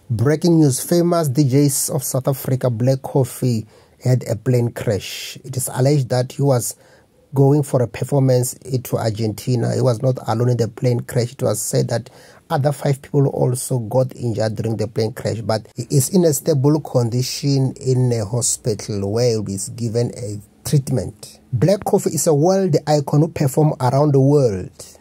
Breaking news, famous DJs of South Africa, Black Coffee, had a plane crash. It is alleged that he was going for a performance to Argentina. He was not alone in the plane crash. It was said that other 5 people also got injured during the plane crash, but he is in a stable condition in a hospital where he is given a treatment. Black Coffee is a world icon who performs around the world.